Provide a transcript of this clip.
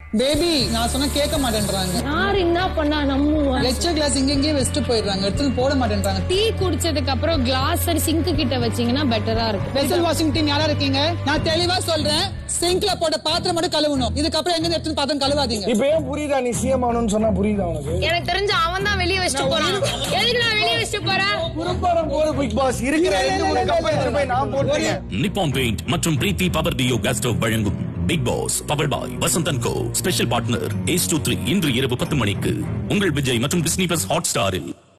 Baby நான் சொன்னா கேட்க மாட்டேன்றாங்க. யார் என்ன பண்ணா நம்புவா? லெக்சர் கிளாஸ் இங்கேயே வெஸ்ட் போயிடுறாங்க, எடுத்து போட மாட்டேன்றாங்க. டீ குடிச்சதுக்கு அப்புறம் கிளாஸ் சிங்க் கிட்ட வச்சீங்கன்னா பெட்டரா இருக்கும். வெசல் வாஷிங் டீம் யாரா இருக்கீங்க? நான் தெளிவா சொல்றேன், சிங்க்ல போட்ட பாத்திரம் மட்டும் கழுவணும். இதுக்கப்புறம் எங்க எடுத்து பாத்திரம் கழுவாதீங்க. இப்ப ஏன் புரியுதா நீ சிஎம் ஆகணும்னு சொன்னா? புரியுதா உனக்கு? எனக்கு தெரிஞ்ச அவன் தான் வெளியே வச்சுட்டு போறான். எதுக்கு நான் வெளியே வச்சுட்டு போறேன்? குறும்படம் போற பிக் பாஸ் இருக்கிற 2-3 கப்பை போய் நான் போட்டுறேன். நிப்பான் பெயிண்ட் மற்றும் Preethi power duo gas stove வழங்கும் big boss power boy Vasanthan co special partner Ace23 இன்று இரவு 10 மணிக்கு உங்கள் விஜய் மற்றும் டிஸ்னி பிளஸ் ஹாட் ஸ்டாரில்.